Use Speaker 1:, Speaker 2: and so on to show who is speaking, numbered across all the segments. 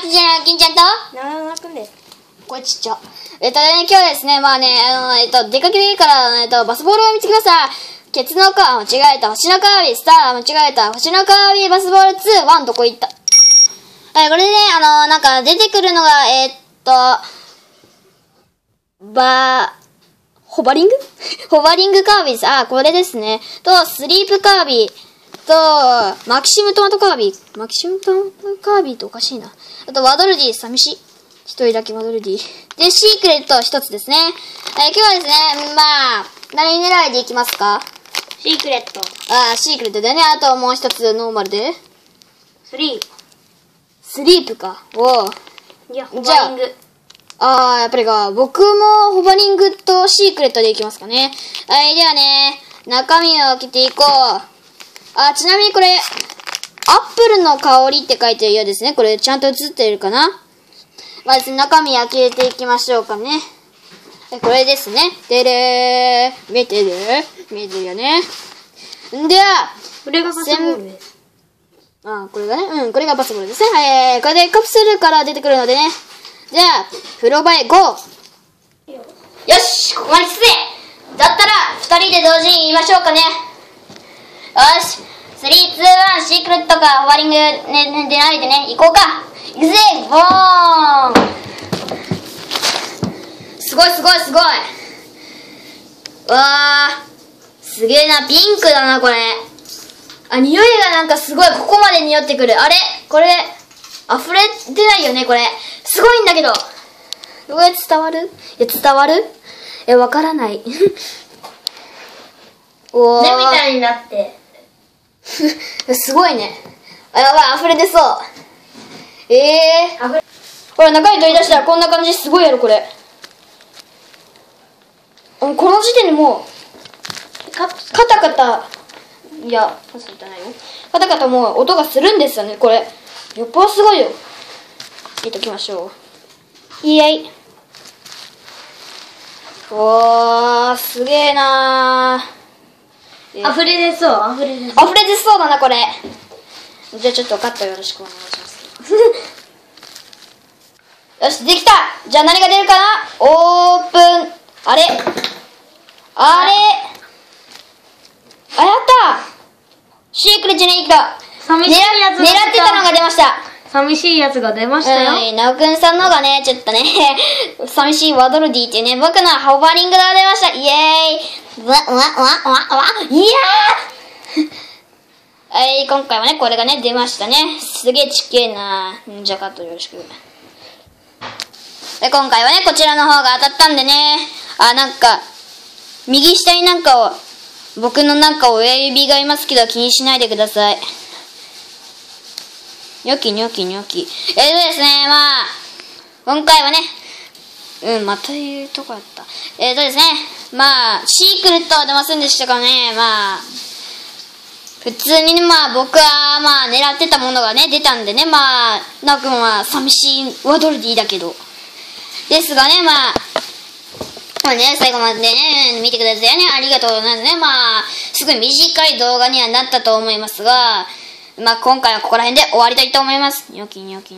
Speaker 1: ちじゃない、金ちゃんと
Speaker 2: 長くんです。
Speaker 1: これちっちゃ。今日はですね、まあね、出かけてから、バスボールを見つけました。ケツのカー、間違えた。星のカービィ、スター、間違えた。星のカービィ、バスボール2、1、どこ行った？これでね、なんか出てくるのが、ホバリングホバリングカービィです。あ、これですね。と、スリープカービィ。と、マキシムトマトカービィ。マキシムトマトカービィっておかしいな。あと、ワドルディ、寂しい。一人だけワドルディ。で、シークレット一つですね。今日はですね、まあ、何狙いでいきますか？
Speaker 2: シークレット。
Speaker 1: シークレットだよね。あともう一つノーマルで。
Speaker 2: スリ
Speaker 1: ープか。おう。
Speaker 2: いや、ホバリング。
Speaker 1: やっぱりか。僕もホバリングとシークレットでいきますかね。はい、ではね、中身を開けていこう。ちなみにこれ、アップルの香りって書いてるようですね。これちゃんと映ってるかな？まず中身開けていきましょうかね。これですね。でれー。見てるよね。では、
Speaker 2: これがバスボールです。
Speaker 1: これがね。これがバスボールですね。はい。これでカプセルから出てくるのでね。じゃあ、風呂場へゴー。よし、ここまで来てだったら、二人で同時に言いましょうかね。よし。3、2、1、シークレットか、ホバリング、ね、出ないでね、行こうか。行くぜ、ボーン。すごい。わー。すげえな、ピンクだな、これ。匂いがなんかすごい、ここまで匂ってくる。あれこれ、溢れてないよね、これ。すごいんだけど。どうやって伝わる？伝わる？わからない。おー。
Speaker 2: 目みたいになって。
Speaker 1: すごいね。やばい、溢れ出そう。これ中に取り出したらこんな感じすごいやろ、これ。この時点でもう、カタ、いや、パスいたないよ。カタカタもう音がするんですよね、これ。よっぽどすごいよ。入れときましょう。イエイ。おー、すげえなー。
Speaker 2: 溢れ出そう。
Speaker 1: 溢れ出そうだな、これ。じゃあちょっとカットよろしくお願いします。よし、できた！じゃあ何が出るかな？オープン。あれやったシークレットじゃないか。
Speaker 2: 寂しいやつが
Speaker 1: 狙ってたのが出ました。
Speaker 2: 寂しいやつが出ましたよ。
Speaker 1: なおくんさんのがね、ちょっとね、寂しいワドルディっていうね、僕のホバリングが出ました。イエーイ。いやーはい、今回はね、これがね、出ましたね。すげえちっけえな。じゃあカットよろしく。で、今回はね、こちらの方が当たったんでね、なんか、右下になんかを、僕のなんか親指がいますけど気にしないでください。ニョキ。ですね、まあ、今回はね、また言うとこだった。ですね、まあ、シークレットは出ませんでしたからね、まあ、普通にね、まあ僕はまあ狙ってたものがね、出たんでね、まあ、なおくんは寂しいワドルディだけど。ですがね、まあね、最後までね、見てくださいね。ありがとうございますね。まあ、すごい短い動画にはなったと思いますが、まあ今回はここら辺で終わりたいと思います。ニョキ。じゃあ、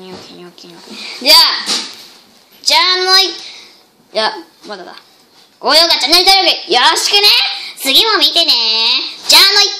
Speaker 1: いや、まだだ。高評価、チャンネル登録よろしくね。次も見てね。じゃあ